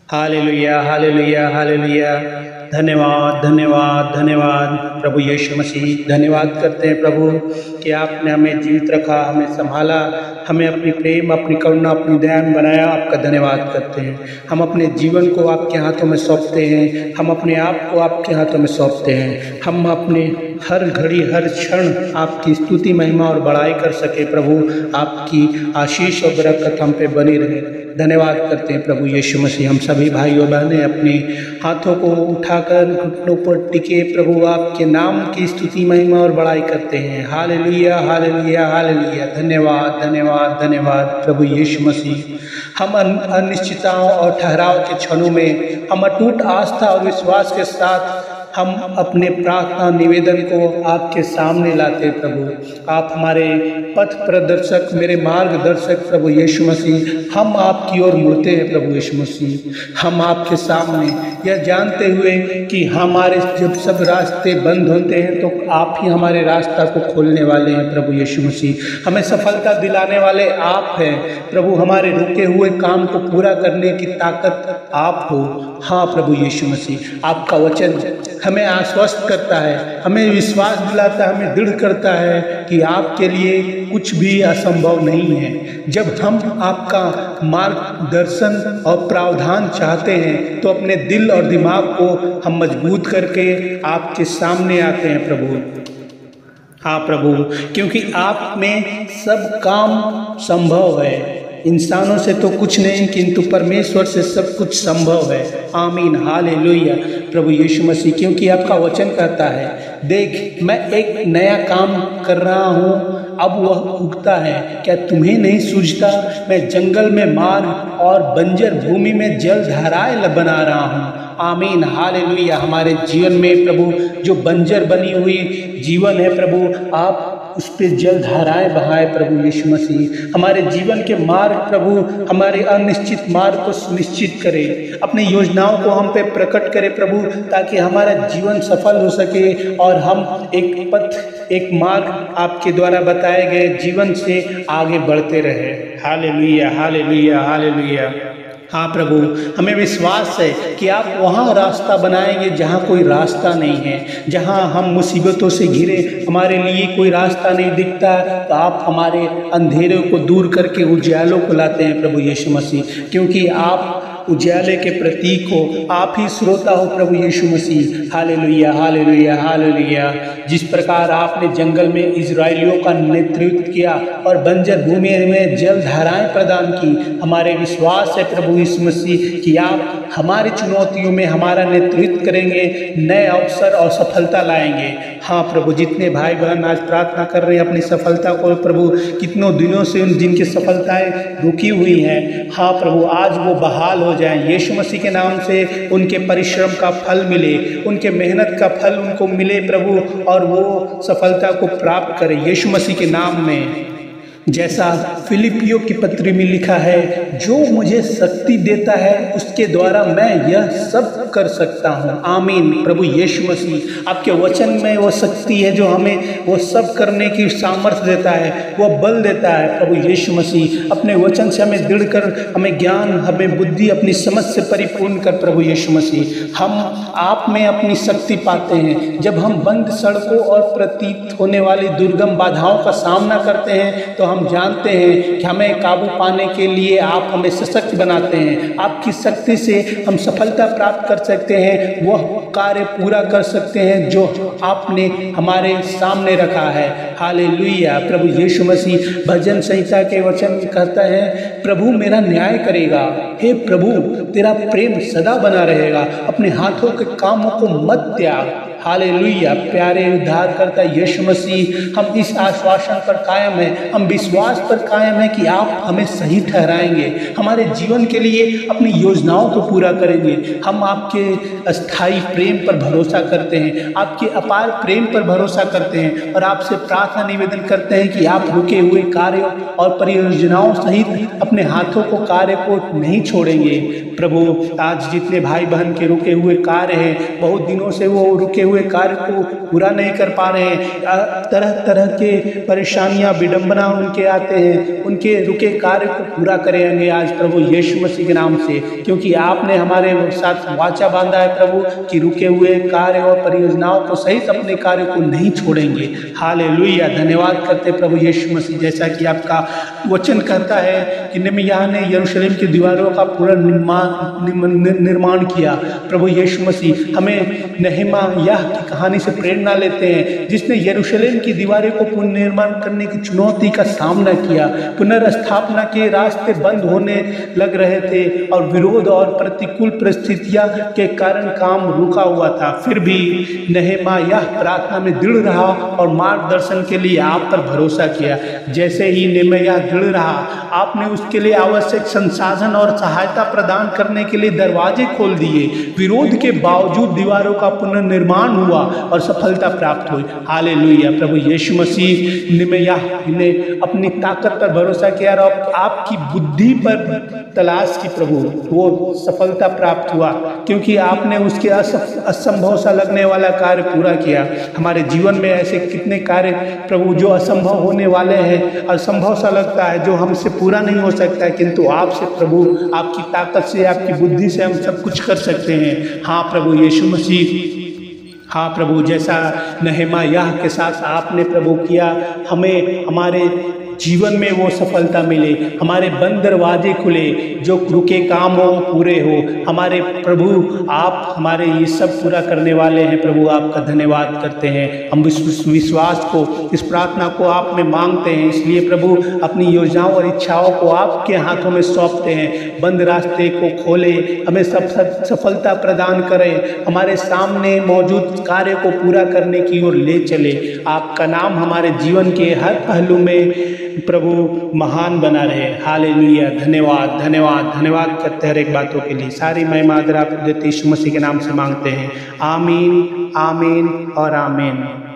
Hallelujah hallelujah hallelujah. धन्यवाद धन्यवाद धन्यवाद प्रभु यीशु मसीह। धन्यवाद करते हैं प्रभु कि आपने हमें जीवित रखा, हमें संभाला, हमें अपनी प्रेम, अपनी करुणा, अपनी दया में बनाया। आपका धन्यवाद करते हैं। हम अपने जीवन को आपके हाथों में सौंपते हैं, हम अपने आप को आपके हाथों में सौंपते हैं। हम अपने हर घड़ी हर क्षण आपकी स्तुति महिमा और बड़ाई कर सके प्रभु। आपकी आशीष और बरकत हम पे बनी रहे। धन्यवाद करते हैं प्रभु यीशु मसीह। हम सभी भाइयों बहनें अपने हाथों को उठाकर घुटनों पर टिके प्रभु आपके नाम की स्तुति महिमा और बड़ाई करते हैं। Hallelujah hallelujah hallelujah. धन्यवाद धन्यवाद धन्यवाद प्रभु यीशु मसीह। हम अनिश्चितताओं और ठहराव के क्षणों में हम अटूट आस्था और विश्वास के साथ हम अपने प्रार्थना निवेदन को आपके सामने लाते प्रभु। आप हमारे पथ प्रदर्शक, मेरे मार्गदर्शक प्रभु यीशु मसीह। हम आपकी ओर मुड़ते हैं प्रभु यीशु मसीह। हम आपके सामने यह जानते हुए कि हमारे जब सब रास्ते बंद होते हैं तो आप ही हमारे रास्ता को खोलने वाले हैं प्रभु यीशु मसीह। हमें सफलता दिलाने वाले आप हैं प्रभु। हमारे रुके हुए काम को पूरा करने की ताकत आप हो। हाँ प्रभु यीशु मसीह, आपका वचन हमें आश्वस्त करता है, हमें विश्वास दिलाता है, हमें दृढ़ करता है कि आपके लिए कुछ भी असंभव नहीं है। जब हम आपका मार्गदर्शन और प्रावधान चाहते हैं तो अपने दिल और दिमाग को हम मजबूत करके आपके सामने आते हैं प्रभु। हाँ प्रभु, क्योंकि आप में सब काम संभव है। इंसानों से तो कुछ नहीं, किंतु परमेश्वर से सब कुछ संभव है। आमीन हालेलुया प्रभु यीशु मसीह। क्योंकि आपका वचन कहता है, देख मैं एक नया काम कर रहा हूँ, अब वह उगता है, क्या तुम्हें नहीं सूझता? मैं जंगल में मार्ग और बंजर भूमि में जल धाराएं बना रहा हूँ। आमीन हालेलुया। हमारे जीवन में प्रभु जो बंजर बनी हुई जीवन है प्रभु, आप उस पर जल धाराएं बहाए प्रभु यीशु मसीह। हमारे जीवन के मार्ग प्रभु, हमारे अनिश्चित मार्ग को सुनिश्चित करे, अपनी योजनाओं को हम पे प्रकट करे प्रभु, ताकि हमारा जीवन सफल हो सके और हम एक पथ, एक मार्ग आपके द्वारा बताए गए जीवन से आगे बढ़ते रहे। Hallelujah hallelujah hallelujah. हाँ प्रभु, हमें विश्वास है कि आप वहाँ रास्ता बनाएंगे जहाँ कोई रास्ता नहीं है। जहाँ हम मुसीबतों से घिरे, हमारे लिए कोई रास्ता नहीं दिखता, तो आप हमारे अंधेरों को दूर करके उजालों को लाते हैं प्रभु यीशु मसीह। क्योंकि आप उजाले के प्रतीक हो, आप ही श्रोता हो प्रभु Yeshu Masih. Hallelujah hallelujah hallelujah. जिस प्रकार आपने जंगल में इजरायलियों का नेतृत्व किया और बंजर भूमि में जल धाराएं प्रदान की, हमारे विश्वास है प्रभु यीशु मसीह कि आप हमारी चुनौतियों में हमारा नेतृत्व करेंगे, नए अवसर और सफलता लाएंगे। हाँ प्रभु, जितने भाई बहन आज प्रार्थना कर रहे हैं अपनी सफलता को प्रभु, कितनों दिनों से जिनकी सफलताएं रुकी हुई हैं, हाँ प्रभु आज वो बहाल हो जाएं। यीशु मसीह के नाम से उनके परिश्रम का फल मिले, उनके मेहनत का फल उनको मिले प्रभु, और वो सफलता को प्राप्त करें यीशु मसीह के नाम में। जैसा फिलिपियों की पत्री में लिखा है, जो मुझे शक्ति देता है उसके द्वारा मैं यह सब कर सकता हूँ। आमीन प्रभु यीशु मसीह। आपके वचन में वो शक्ति है जो हमें वो सब करने की सामर्थ्य देता है, वो बल देता है प्रभु यीशु मसीह। अपने वचन से हमें दृढ़ कर, हमें ज्ञान, हमें बुद्धि, अपनी समझ से परिपूर्ण कर प्रभु यीशु मसीह। हम आप में अपनी शक्ति पाते हैं। जब हम बंद सड़कों और प्रतीत होने वाली दुर्गम बाधाओं का सामना करते हैं तो हम जानते हैं कि हमें काबू पाने के लिए आप हमें सशक्त बनाते हैं। आपकी शक्ति से हम सफलता प्राप्त कर सकते हैं, वह कार्य पूरा कर सकते हैं जो आपने हमारे सामने रखा है। हालेलुया प्रभु यीशु मसीह। भजन संहिता के वचन में कहता है, प्रभु मेरा न्याय करेगा। हे प्रभु, तेरा प्रेम सदा बना रहेगा, अपने हाथों के कामों को मत त्याग। हालेलुया प्यारे उद्धारकर्ता यीशु मसीह, हम इस आश्वासन पर कायम हैं, हम विश्वास पर कायम हैं कि आप हमें सही ठहराएंगे, हमारे जीवन के लिए अपनी योजनाओं को पूरा करेंगे। हम आपके अस्थाई प्रेम पर भरोसा करते हैं, आपके अपार प्रेम पर भरोसा करते हैं और आपसे प्रार्थना निवेदन करते हैं कि आप रुके हुए कार्यों और परियोजनाओं सहित अपने हाथों को कार्य को नहीं छोड़ेंगे। प्रभु आज जितने भाई बहन के रुके हुए कार्य हैं, बहुत दिनों से वो रुके हुए हुए कार्य को पूरा नहीं कर पा रहे हैं, तरह तरह के परेशानियां विडंबना उनके आते हैं, उनके रुके कार्य को पूरा करेंगे आज प्रभु यीशु मसीह के नाम से, क्योंकि आपने हमारे साथ वाचा बांधा है प्रभु कि रुके हुए कार्य और परियोजनाओं को सहित अपने कार्य को नहीं छोड़ेंगे। हालेलुया, धन्यवाद करते प्रभु यीशु मसीह। जैसा कि आपका वचन कहता है कि निम्याह ने यरूशलेम की दीवारों का पूरा निर्माण किया। प्रभु यीशु मसीह हमें नहमायाह की कहानी से प्रेरणा लेते हैं, जिसने यरूशलेम की दीवारें को पुनर्निर्माण करने की चुनौती का सामना किया। पुनर्स्थापना के रास्ते बंद होने लग रहे थे और विरोध और प्रतिकूल परिस्थितियां के कारण काम रुका हुआ था, फिर भी नहमायाह प्रार्थना में दृढ़ रहा और मार्गदर्शन के लिए आप पर भरोसा किया। जैसे ही नहमायाह दृढ़ रहा, आपने उसके लिए आवश्यक संसाधन और सहायता प्रदान करने के लिए दरवाजे खोल दिए। विरोध के बावजूद दीवारों का पुनर्निर्माण हुआ और सफलता प्राप्त हुई। हालेलुया, प्रभु यीशु मसीह नहमायाह ने अपनी ताकत पर भरोसा किया और आपकी बुद्धि पर तलाश की प्रभु, वो सफलता प्राप्त हुआ क्योंकि आपने उसके असंभव सा लगने वाला कार्य पूरा किया। हमारे जीवन में ऐसे कितने कार्य प्रभु जो असंभव होने वाले हैं, असंभव सा लगता है, जो हमसे पूरा नहीं हो सकता है, किंतु आपसे प्रभु, आपकी ताकत से, आपकी बुद्धि से हम सब कुछ कर सकते हैं। हाँ प्रभु यीशु मसीह, हाँ प्रभु, जैसा नहमायाह के साथ आपने प्रभु किया, हमें हमारे जीवन में वो सफलता मिले, हमारे बंद दरवाजे खुले, जो रुके काम हो पूरे हो। हमारे प्रभु, आप हमारे ये सब पूरा करने वाले हैं प्रभु, आपका धन्यवाद करते हैं। हम विश्वास को, इस प्रार्थना को आप में मांगते हैं, इसलिए प्रभु अपनी योजनाओं और इच्छाओं को आपके हाथों में सौंपते हैं। बंद रास्ते को खोले, हमें सब सफलता प्रदान करें, हमारे सामने मौजूद कार्य को पूरा करने की ओर ले चले। आपका नाम हमारे जीवन के हर पहलू में प्रभु महान बना रहे। हालेलुया, धन्यवाद धन्यवाद धन्यवाद करते हैं हर एक बातों के लिए। सारी महिमा आदर आप देते यीशु मसीह के नाम से मांगते हैं। आमीन आमीन और आमीन।